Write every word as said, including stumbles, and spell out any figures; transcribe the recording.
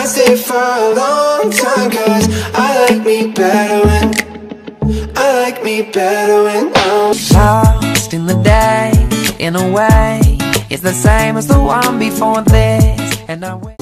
stay for a long time, cause I like me better when I like me better when I'm lost in the day. In a way, it's the same as the one before this, and I